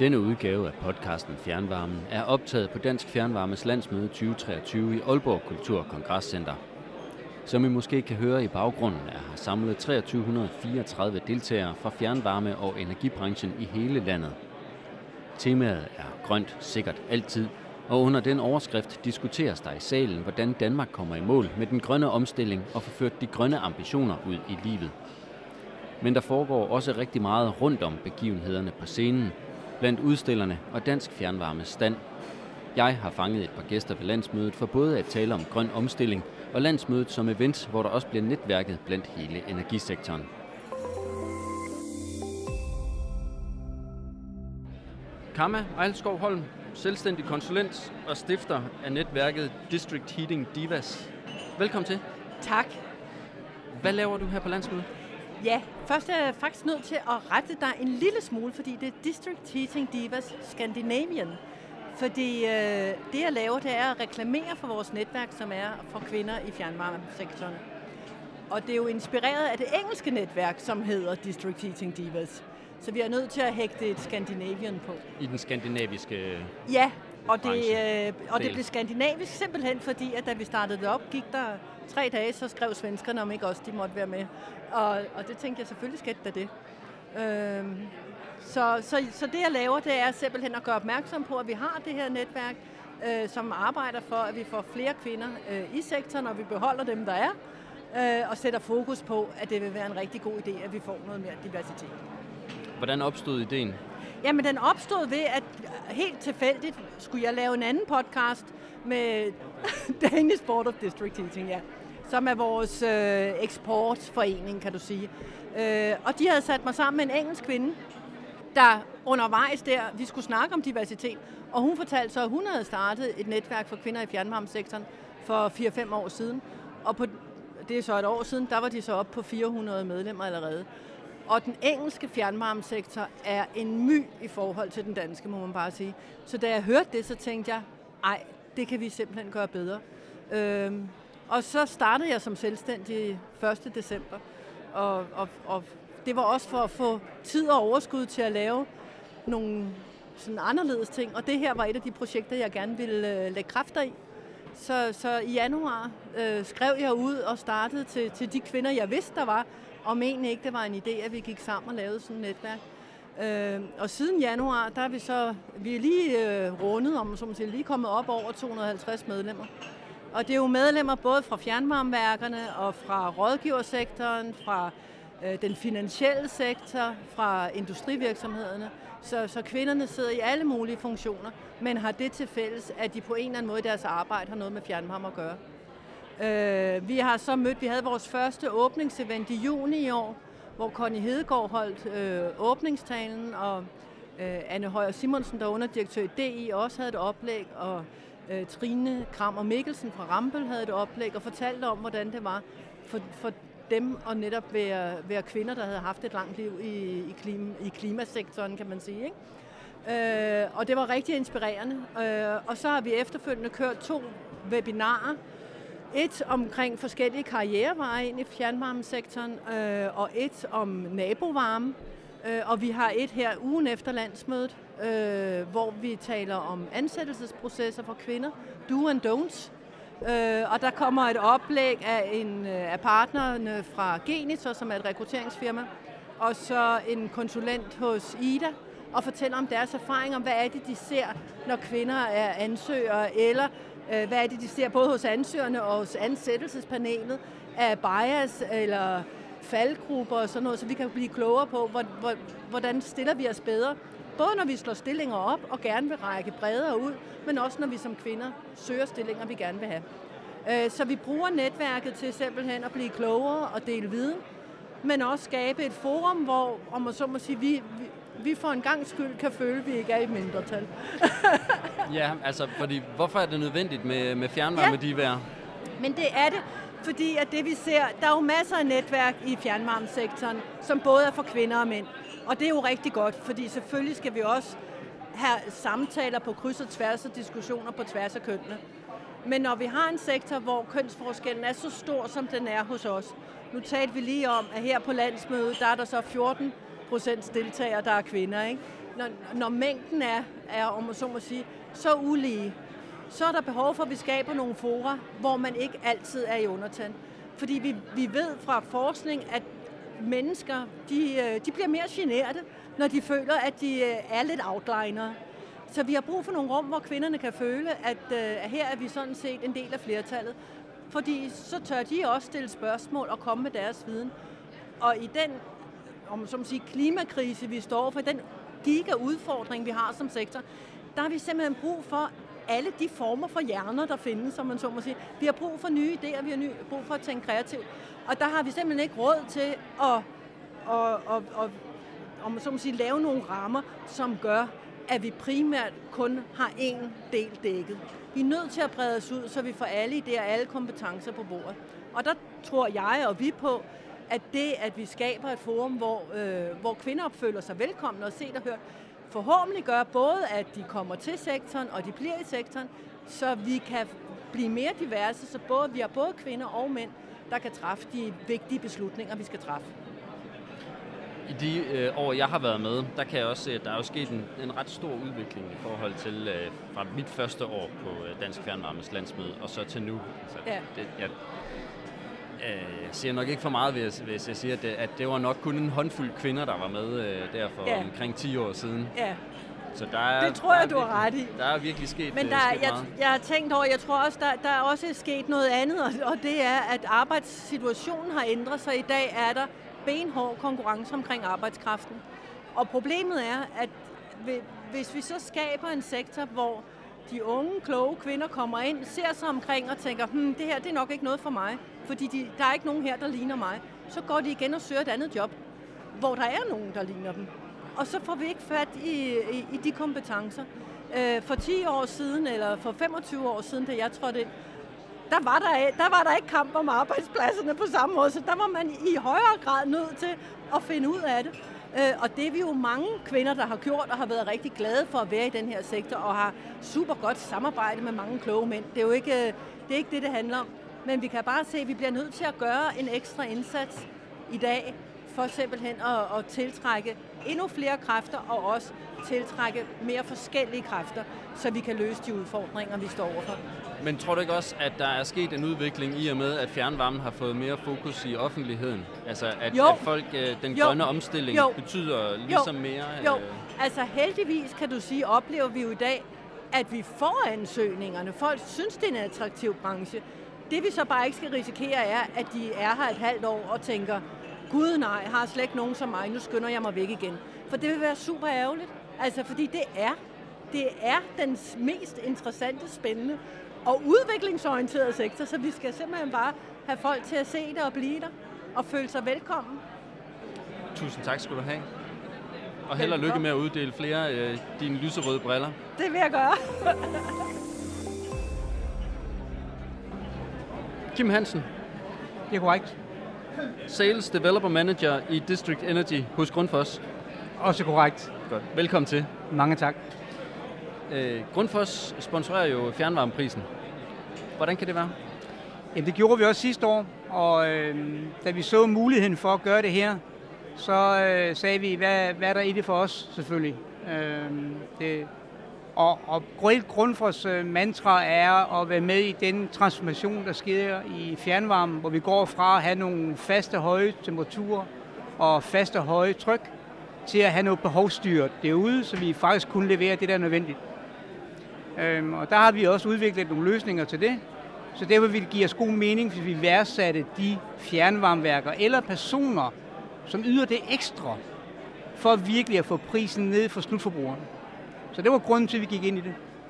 Denne udgave af podcasten Fjernvarmen er optaget på Dansk Fjernvarmes landsmøde 2023 i Aalborg Kultur- og Kongresscenter. Som I måske kan høre i baggrunden, er her samlet 2334 deltagere fra fjernvarme- og energibranchen i hele landet. Temaet er grønt, sikkert altid, og under den overskrift diskuteres der i salen, hvordan Danmark kommer i mål med den grønne omstilling og får ført de grønne ambitioner ud i livet. Men der foregår også rigtig meget rundt om begivenhederne på scenen, blandt udstillerne og Dansk Fjernvarmes stand. Jeg har fanget et par gæster ved landsmødet for både at tale om grøn omstilling og landsmødet som event, hvor der også bliver netværket blandt hele energisektoren. Kamma Ejlskov Holm, selvstændig konsulent og stifter af netværket District Heating Divas. Velkommen til. Tak. Hvad laver du her på landsmødet? Ja, først er jeg faktisk nødt til at rette dig en lille smule, fordi det er District Heating Divas Scandinavian. Fordi det jeg laver, det er at reklamere for vores netværk, som er for kvinder i fjernvarmesektoren. Og det er jo inspireret af det engelske netværk, som hedder District Heating Divas. Så vi er nødt til at hægte et Scandinavian på. I den skandinaviske Ja, og det blev skandinavisk simpelthen, fordi at da vi startede det op, gik der 3 dage, så skrev svenskerne, om ikke også de måtte være med. Og det tænkte jeg selvfølgelig skete da det. Så det jeg laver, det er simpelthen at gøre opmærksom på, at vi har det her netværk, som arbejder for, at vi får flere kvinder i sektoren, og vi beholder dem, der er, og sætter fokus på, at det vil være en rigtig god idé, at vi får noget mere diversitet. Hvordan opstod ideen? Jamen, den opstod ved, at helt tilfældigt skulle jeg lave en anden podcast med Danish Board of District Heating, ja, som er vores eksportforening, kan du sige. Og de havde sat mig sammen med en engelsk kvinde, der undervejs der, vi skulle snakke om diversitet, og hun fortalte så, at hun havde startet et netværk for kvinder i fjernvarmesektoren for 4-5 år siden. Og det er så et år siden, der var de så oppe på 400 medlemmer allerede. Og den engelske fjernvarmesektor er en my i forhold til den danske, må man bare sige. Så da jeg hørte det, så tænkte jeg, det kan vi simpelthen gøre bedre. Og så startede jeg som selvstændig 1. december. Og det var også for at få tid og overskud til at lave nogle sådan anderledes ting. Og det her var et af de projekter, jeg gerne ville lægge kræfter i. Så i januar skrev jeg ud og startede til de kvinder, jeg vidste, der var, om egentlig ikke det var en idé, at vi gik sammen og lavede sådan et netværk. Og siden januar, der er vi er lige rundet, om som lige kommet op over 250 medlemmer. Og det er jo medlemmer både fra fjernvarmeværkerne og fra rådgiversektoren, fra den finansielle sektor, fra industrivirksomhederne. Så kvinderne sidder i alle mulige funktioner, men har det til fælles, at de på en eller anden måde i deres arbejde har noget med fjernvarme at gøre. Vi havde vores første åbningsevent i juni i år, hvor Connie Hedegaard holdt åbningstalen, og Anne Højer Simonsen, der er underdirektør i DI, også havde et oplæg, og Trine Krammer Mikkelsen fra Rambøll havde et oplæg og fortalte om, hvordan det var for dem at netop være kvinder, der havde haft et langt liv i klimasektoren, kan man sige, ikke? Og det var rigtig inspirerende. Og så har vi efterfølgende kørt 2 webinarer. Et omkring forskellige karriereveje ind i fjernvarmesektoren, og et om nabovarme. Og vi har et her ugen efter landsmødet, hvor vi taler om ansættelsesprocesser for kvinder, do and don'ts. Og der kommer et oplæg af partnerne fra Genitor, som er et rekrutteringsfirma, og så en konsulent hos Ida, og fortæller om deres erfaringer, hvad er det, de ser, når kvinder er ansøgere, eller hvad er det, de ser både hos ansøgerne og hos ansættelsespanelet af bias eller faldgrupper og sådan noget, så vi kan blive klogere på, hvordan stiller vi os bedre. Både når vi slår stillinger op og gerne vil række bredere ud, men også når vi som kvinder søger stillinger, vi gerne vil have. Så vi bruger netværket til simpelthen at blive klogere og dele viden, men også skabe et forum, hvor, om man så må sige, vi for en gang skyld kan føle, at vi ikke er i mindretal. Ja, altså, fordi hvorfor er det nødvendigt med fjernvarmedivaer? Men det er det, fordi at det vi ser, der er jo masser af netværk i fjernvarmesektoren, som både er for kvinder og mænd. Og det er jo rigtig godt, fordi selvfølgelig skal vi også have samtaler på kryds og tværs og diskussioner på tværs af kønnene. Men når vi har en sektor, hvor kønsforskellen er så stor, som den er hos os. Nu talte vi lige om, at her på landsmødet, der er der så 14% deltagere, der er kvinder, ikke? når mængden er, om man så må sige, så ulige, så er der behov for, at vi skaber nogle fora, hvor man ikke altid er i undertal. Fordi vi ved fra forskning, at mennesker, de bliver mere generede, når de føler, at de er lidt outliner. Så vi har brug for nogle rum, hvor kvinderne kan føle, at her er vi sådan set en del af flertallet. Fordi så tør de også stille spørgsmål og komme med deres viden. Og i den, om som sige, klimakrise, vi står for, den giga-udfordring, vi har som sektor, der har vi simpelthen brug for alle de former for hjerner, der findes, som man så må sige. Vi har brug for nye idéer, vi har brug for at tænke kreativt. Og der har vi simpelthen ikke råd til om man så må sige, lave nogle rammer, som gør, at vi primært kun har én del dækket. Vi er nødt til at brede os ud, så vi får alle idéer og alle kompetencer på bordet. Og der tror jeg og vi på, at det, at vi skaber et forum, hvor kvinder føler sig velkomne og set og hørt, forhåbentlig gør både, at de kommer til sektoren, og de bliver i sektoren, så vi kan blive mere diverse, så vi har både kvinder og mænd, der kan træffe de vigtige beslutninger, vi skal træffe. I de år, jeg har været med, der kan jeg også se, at der er jo sket en ret stor udvikling i forhold til fra mit første år på Dansk Fjernvarmes landsmøde, og så til nu. Altså, ja. Jeg siger nok ikke for meget, hvis jeg siger, at det var nok kun en håndfuld kvinder, der var med der for omkring 10 år siden. Ja. Så der er, det tror jeg, du har ret i. Der er virkelig sket, men jeg har tænkt over, jeg tror også, der er også sket noget andet, og det er, at arbejdssituationen har ændret sig. I dag er der benhård konkurrence omkring arbejdskraften. Og problemet er, at hvis vi så skaber en sektor, hvor de unge, kloge kvinder kommer ind, ser sig omkring og tænker, det her det er nok ikke noget for mig, fordi der er ikke nogen her, der ligner mig, så går de igen og søger et andet job, hvor der er nogen, der ligner dem. Og så får vi ikke fat i de kompetencer. For 10 år siden, eller for 25 år siden, da jeg trådte ind, der var der ikke kamp om arbejdspladserne på samme måde, så der var man i højere grad nødt til at finde ud af det. Og det er vi jo mange kvinder, der har gjort og har været rigtig glade for at være i den her sektor og har super godt samarbejde med mange kloge mænd. Det er jo ikke det handler om. Men vi kan bare se, at vi bliver nødt til at gøre en ekstra indsats i dag for simpelthen at tiltrække endnu flere kræfter og også tiltrække mere forskellige kræfter, så vi kan løse de udfordringer, vi står overfor. Men tror du ikke også, at der er sket en udvikling i og med, at fjernvarmen har fået mere fokus i offentligheden? Altså at folk, den grønne omstilling betyder ligesom mere? Jo, altså heldigvis kan du sige, oplever vi jo i dag, at vi får ansøgningerne. Folk synes, det er en attraktiv branche. Det vi så bare ikke skal risikere er, at de er her et halvt år og tænker, gud nej, jeg har slet ikke nogen som mig, nu skynder jeg mig væk igen. For det vil være super ærgerligt. Altså fordi det er den mest interessante, spændende og udviklingsorienterede sektor, så vi skal simpelthen bare have folk til at se det og blive der og føle sig velkommen. Tusind tak skal du have. Og held og lykke med at uddele flere af dine lyserøde briller. Det vil jeg gøre. Kim Hansen. Det er korrekt. Sales Developer Manager i District Energy hos Grundfos. Også korrekt. Godt. Velkommen til. Mange tak. Grundfos sponsorerer jo fjernvarmeprisen. Hvordan kan det være? Jamen, det gjorde vi også sidste år, og da vi så muligheden for at gøre det her, så sagde vi, hvad er der i det for os, selvfølgelig. Og Grundfos mantra er at være med i den transformation, der sker i fjernvarmen, hvor vi går fra at have nogle faste høje temperaturer og faste høje tryk, til at have noget behovsstyret derude, så vi faktisk kunne levere det, der er nødvendigt. Og der har vi også udviklet nogle løsninger til det, så derfor vil det give os god mening, hvis vi værdsatte de fjernvarmeværker eller personer, som yder det ekstra, for virkelig at få prisen ned for slutforbrugerne. Så det var grunden til, at vi gik ind i det.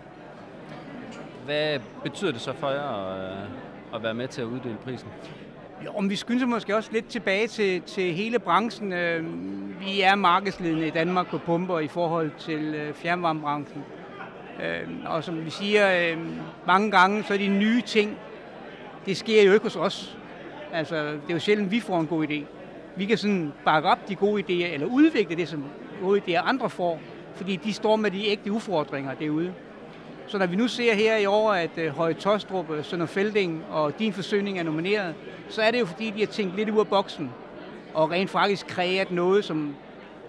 Hvad betyder det så for jer at være med til at uddele prisen? Jo, om vi skynder måske også lidt tilbage til hele branchen. Vi er markedsledende i Danmark på pumper i forhold til fjernvarmebranchen. Og som vi siger mange gange, så er de nye ting, det sker jo ikke hos os. Altså, det er jo sjældent, vi får en god idé. Vi kan sådan bakke op de gode idéer, eller udvikle det som gode idéer, andre får, fordi de står med de ægte udfordringer derude. Så når vi nu ser her i år, at Høje Taastrup, Sønder Felding og Din Forsyning er nomineret, så er det jo fordi, de har tænkt lidt ud af boksen og rent faktisk kreeret noget, som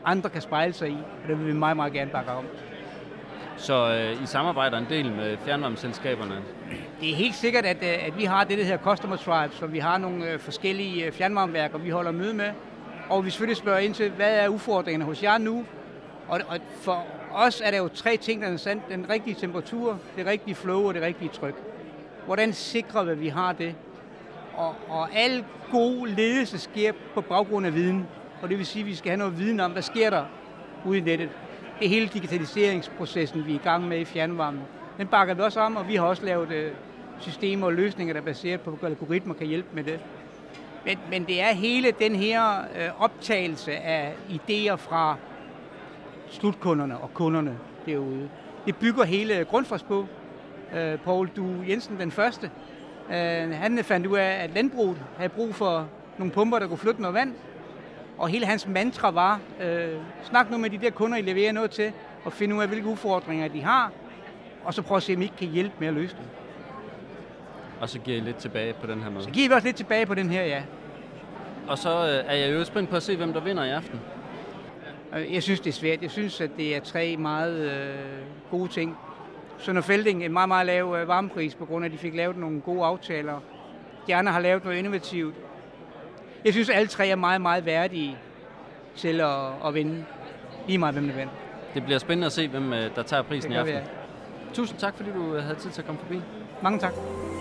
andre kan spejle sig i, og det vil vi meget, meget gerne bakke om. Så I samarbejder en del med fjernvarmeselskaberne? Det er helt sikkert, at vi har det, der hedder Customer Tribes, så vi har nogle forskellige fjernvarmeværker, vi holder møde med, og vi selvfølgelig spørger ind til, hvad er udfordringerne hos jer nu? Og for os er der jo 3 ting, der er sandt. Den rigtige temperatur, det rigtige flow og det rigtige tryk. Hvordan sikrer vi, at vi har det? Og al god ledelse sker på baggrund af viden. Og det vil sige, at vi skal have noget viden om, hvad sker der ude i nettet. Det er hele digitaliseringsprocessen, vi er i gang med i fjernvarmen. Den bakker vi også om, og vi har også lavet systemer og løsninger, der er baseret på algoritmer, kan hjælpe med det. Men det er hele den her optagelse af idéer fra slutkunderne og kunderne derude. Det bygger hele Grundfos på. Poul Due Jensen, den første, han fandt ud af, at landbruget havde brug for nogle pumper, der kunne flytte noget vand. Og hele hans mantra var, snak nu med de der kunder, I leverer noget til, og finde ud af, hvilke udfordringer de har, og så prøv at se, om I ikke kan hjælpe med at løse dem. Og så giver I lidt tilbage på den her måde? Så giver vi også lidt tilbage på den her, ja. Og så er jeg jo spændt på at se, hvem der vinder i aften. Jeg synes, det er svært. Jeg synes, at det er 3 meget gode ting. Sønder Felding, en meget, meget lav varmepris, på grund af, at de fik lavet nogle gode aftaler. De andre har lavet noget innovativt. Jeg synes, at alle 3 er meget, meget værdige til at vinde. Lige meget, hvem der vinder. Det bliver spændende at se, hvem der tager prisen i aften. Ja. Tusind tak, fordi du havde tid til at komme forbi. Mange tak.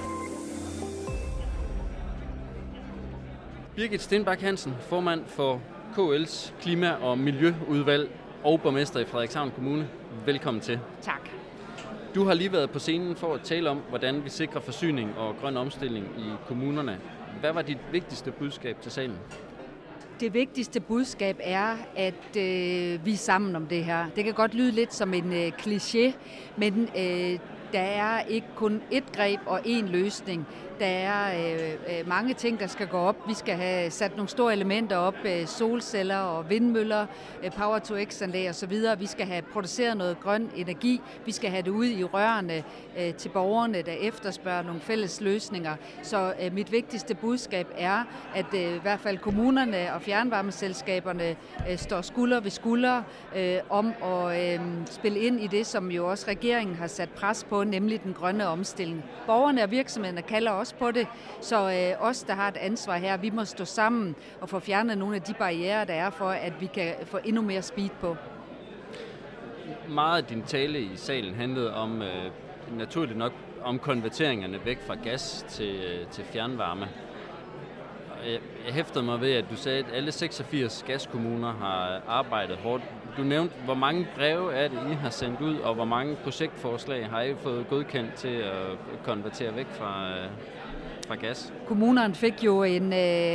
Birgit Stenbak Hansen, formand for KL's Klima- og Miljøudvalg og borgmester i Frederikshavn Kommune. Velkommen til. Tak. Du har lige været på scenen for at tale om, hvordan vi sikrer forsyning og grøn omstilling i kommunerne. Hvad var dit vigtigste budskab til salen? Det vigtigste budskab er, at vi er sammen om det her. Det kan godt lyde lidt som en kliché, men der er ikke kun ét greb og én løsning. Der er mange ting, der skal gå op. Vi skal have sat nogle store elementer op, solceller og vindmøller, Power-to-X-anlæg osv. Vi skal have produceret noget grøn energi. Vi skal have det ud i rørene til borgerne, der efterspørger nogle fælles løsninger. Så mit vigtigste budskab er, at i hvert fald kommunerne og fjernvarmeselskaberne står skulder ved skulder om at spille ind i det, som jo også regeringen har sat pres på, nemlig den grønne omstilling. Borgerne og virksomhederne kalder også på det, så os, der har et ansvar her, vi må stå sammen og få fjernet nogle af de barrierer, der er for, at vi kan få endnu mere speed på. Meget af din tale i salen handlede om, naturligt nok, om konverteringerne væk fra gas til fjernvarme. Jeg hæftede mig ved, at du sagde, at alle 86 gaskommuner har arbejdet hårdt. Du nævnte, hvor mange breve er det, I har sendt ud, og hvor mange projektforslag har I fået godkendt til at konvertere væk fra gas? Kommunerne fik jo en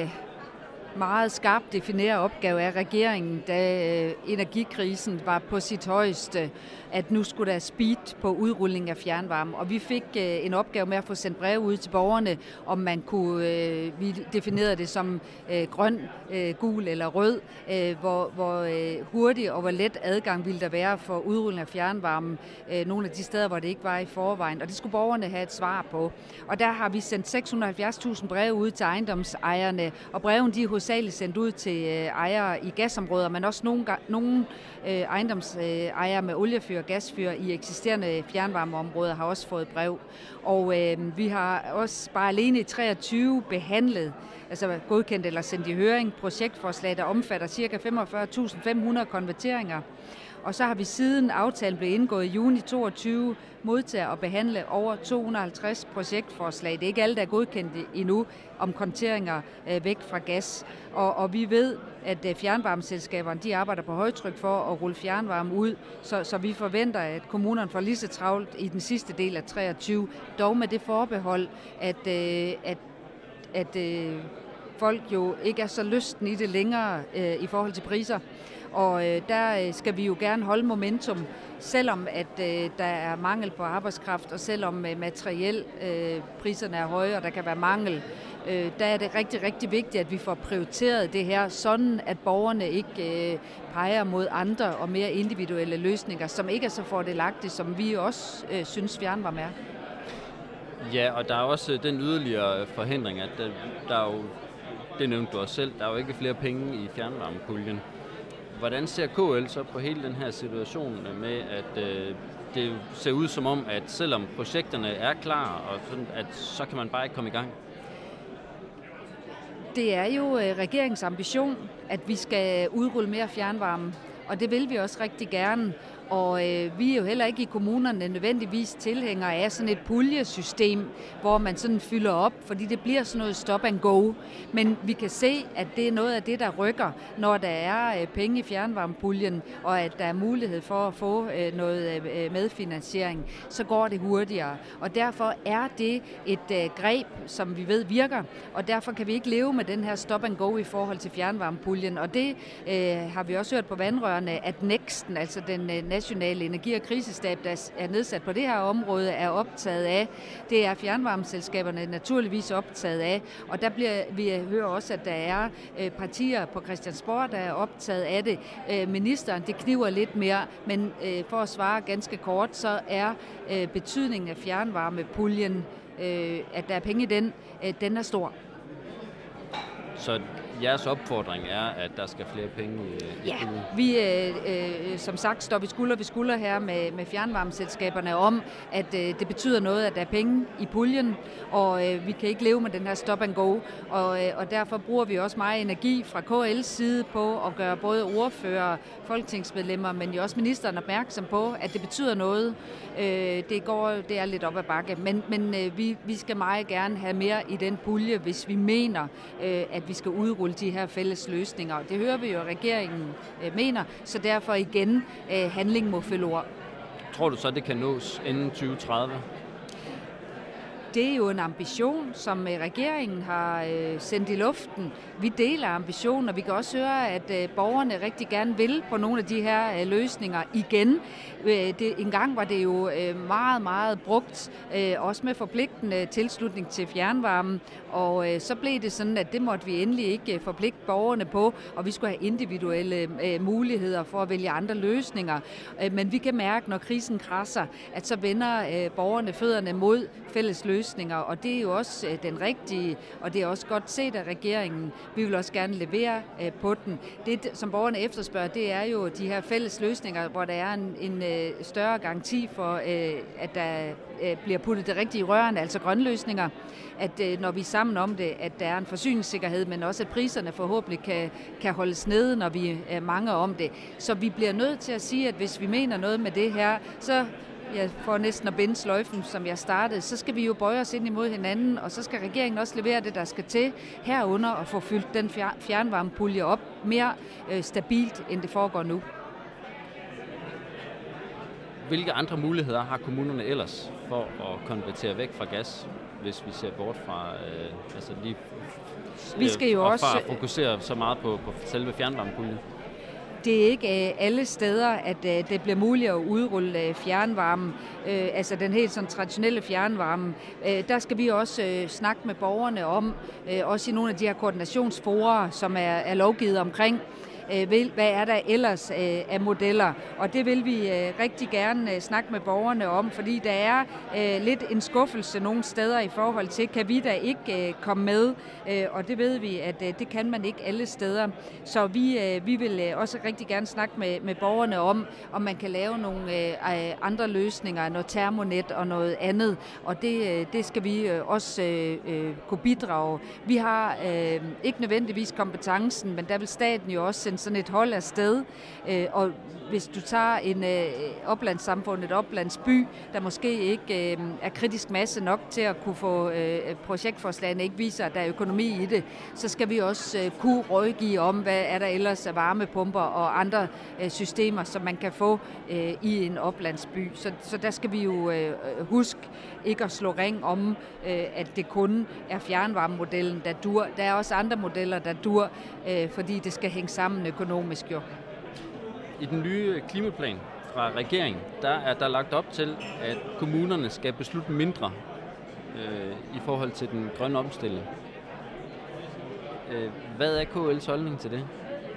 meget skarpt defineret opgave af regeringen, da energikrisen var på sit højeste, at nu skulle der speed på udrulling af fjernvarme. Og vi fik en opgave med at få sendt breve ud til borgerne, om man kunne, vi definerede det som grøn, gul eller rød, hvor hurtig og hvor let adgang ville der være for udrulling af fjernvarme nogle af de steder, hvor det ikke var i forvejen. Og det skulle borgerne have et svar på. Og der har vi sendt 670.000 breve ud til ejendomsejerne, og breven de er hovedsageligt sendt ud til ejere i gasområder, men også nogle ejendomsejere med oliefyr og gasfyr i eksisterende fjernvarmeområder har også fået brev. Og vi har også bare alene i 23 behandlet, altså godkendt eller sendt i høring, projektforslag, der omfatter ca. 45.500 konverteringer. Og så har vi siden aftalen blev indgået i juni 2022 modtaget og behandle over 250 projektforslag. Det er ikke alle, der er godkendt endnu om konverteringer væk fra gas. Og vi ved, at fjernvarmeselskaberne de arbejder på højtryk for at rulle fjernvarme ud, så vi forventer, at kommunerne får lige så travlt i den sidste del af 23, dog med det forbehold, at folk jo ikke er så lysten i det længere i forhold til priser. Og der skal vi jo gerne holde momentum, selvom at der er mangel på arbejdskraft, og selvom materiel priserne er høje, og der kan være mangel. Der er det rigtig, rigtig vigtigt, at vi får prioriteret det her, sådan at borgerne ikke peger mod andre og mere individuelle løsninger, som ikke er så fordelagtige, som vi også synes fjernvarme er. Ja, og der er også den yderligere forhindring, at der er jo, det nævnte du også selv, der er jo ikke flere penge i fjernvarmepuljen. Hvordan ser KL så på hele den her situation med, at det ser ud som om, at selvom projekterne er klar, og sådan, at så kan man bare ikke komme i gang? Det er jo regeringens ambition, at vi skal udrulle mere fjernvarme, og det vil vi også rigtig gerne. Og vi er jo heller ikke i kommunerne nødvendigvis tilhængere af sådan et puljesystem, hvor man sådan fylder op, fordi det bliver sådan noget stop and go. Men vi kan se, at det er noget af det, der rykker, når der er penge i fjernvarmepuljen, og at der er mulighed for at få noget medfinansiering, så går det hurtigere. Og derfor er det et greb, som vi ved virker, og derfor kan vi ikke leve med den her stop and go i forhold til fjernvarmepuljen. Og det har vi også hørt på vandrørene, at NEKST'en, altså den nationale energi- og krisestab, der er nedsat på det her område, er optaget af. Det er fjernvarmeselskaberne naturligvis optaget af, og der vi hører også, at der er partier på Christiansborg, der er optaget af det. Ministeren, det kniver lidt mere, men for at svare ganske kort, så er betydningen af fjernvarmepuljen, at der er penge i den er stor. Så jeres opfordring er, at der skal flere penge i puljen? Vi som sagt står vi skulder ved skulder her med fjernvarmeselskaberne om, at det betyder noget, at der er penge i puljen, og vi kan ikke leve med den her stop and go, og derfor bruger vi også meget energi fra KL's side på at gøre både ordfører, folketingsmedlemmer, men jo også ministeren opmærksom på, at det betyder noget. Det er lidt op ad bakke, men vi skal meget gerne have mere i den pulje, hvis vi mener, at vi skal udrulle de her fælles løsninger. Det hører vi jo, at regeringen mener, så derfor igen, handling må følge ord. Tror du så, det kan nås inden 2030? Det er jo en ambition, som regeringen har sendt i luften. Vi deler ambitionen, og vi kan også høre, at borgerne rigtig gerne vil på nogle af de her løsninger igen. En gang var det jo meget, meget brugt, også med forpligtende tilslutning til fjernvarmen, og så blev det sådan, at det måtte vi endelig ikke forpligte borgerne på, og vi skulle have individuelle muligheder for at vælge andre løsninger. Men vi kan mærke, når krisen krasser, at så vender borgerne fødderne mod fælles løsninger, og det er jo også den rigtige, og det er også godt set af regeringen. Vi vil også gerne levere på den. Det, som borgerne efterspørger, det er jo de her fælles løsninger, hvor der er en større garanti for, at der bliver puttet det rigtige i rørene, altså grønne løsninger, at når vi er sammen om det, at der er en forsyningssikkerhed, men også at priserne forhåbentlig kan holdes nede, når vi er mange om det. Så vi bliver nødt til at sige, at hvis vi mener noget med det her, så jeg får næsten at binde sløjfen, som jeg startede, så skal vi jo bøje os ind imod hinanden, og så skal regeringen også levere det, der skal til herunder og få fyldt den fjernvarmepulje op mere stabilt, end det foregår nu. Hvilke andre muligheder har kommunerne ellers for at konvertere væk fra gas, hvis vi ser bort fra vi skal jo også fokusere så meget på selve fjernvarmepuljen? Det er ikke alle steder, at det bliver muligt at udrulle fjernvarme, altså den helt sådan traditionelle fjernvarme. Der skal vi også snakke med borgerne om, også i nogle af de her koordinationsforer, som er lovgivet omkring. Hvad er der ellers af modeller? Og det vil vi rigtig gerne snakke med borgerne om, fordi der er lidt en skuffelse nogle steder i forhold til, kan vi da ikke komme med? Og det ved vi, at det kan man ikke alle steder. Så vi vil også rigtig gerne snakke med borgerne om man kan lave nogle andre løsninger, noget termonet og noget andet. Og det skal vi også kunne bidrage. Vi har ikke nødvendigvis kompetencen, men der vil staten jo også sende sådan et hold afsted, og hvis du tager en oplandssamfund, et oplandsby, der måske ikke er kritisk masse nok til at kunne få projektforslagene ikke viser, at der er økonomi i det, så skal vi også kunne rådgive om, hvad er der ellers af varmepumper og andre systemer, som man kan få i en oplandsby. Så der skal vi jo huske ikke at slå ring om, at det kun er fjernvarmemodellen, der dur. Der er også andre modeller, der dur, fordi det skal hænge sammen økonomisk jo. I den nye klimaplan fra regeringen, der er der lagt op til, at kommunerne skal beslutte mindre i forhold til den grønne omstilling. Hvad er KL's holdning til det?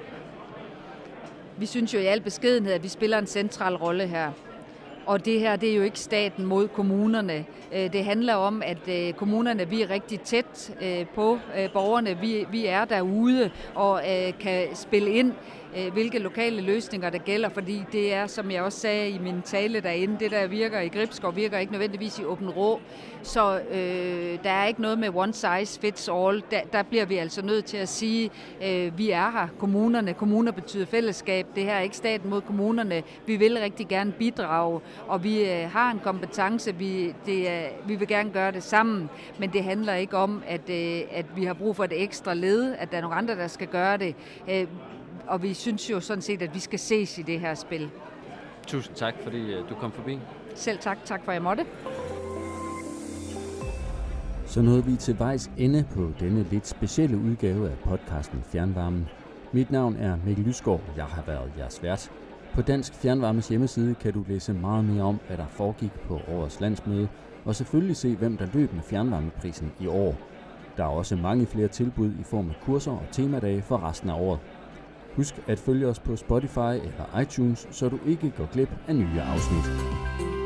Vi synes jo i al beskedenhed, at vi spiller en central rolle her. Og det her, det er jo ikke staten mod kommunerne. Det handler om, at kommunerne, vi er rigtig tæt på borgerne. Vi er derude og kan spille ind hvilke lokale løsninger der gælder, fordi det er, som jeg også sagde i min tale derinde, det der virker i Gribskov, virker ikke nødvendigvis i Aabenraa. Så der er ikke noget med one size fits all. Der bliver vi altså nødt til at sige, vi er her, kommunerne. Kommuner betyder fællesskab. Det her er ikke staten mod kommunerne. Vi vil rigtig gerne bidrage, og vi har en kompetence. Vi vil gerne gøre det sammen, men det handler ikke om, at vi har brug for et ekstra led, at der er nogle andre, der skal gøre det. Og vi synes jo sådan set, at vi skal ses i det her spil. Tusind tak, fordi du kom forbi. Selv tak. Tak for, at jeg måtte. Så nåede vi til vejs ende på denne lidt specielle udgave af podcasten Fjernvarmen. Mit navn er Mikkel Lysgaard. Jeg har været jeres vært. På Dansk Fjernvarmes hjemmeside kan du læse meget mere om, hvad der foregik på årets landsmøde, og selvfølgelig se, hvem der løb med fjernvarmeprisen i år. Der er også mange flere tilbud i form af kurser og temadage for resten af året. Husk at følge os på Spotify eller iTunes, så du ikke går glip af nye afsnit.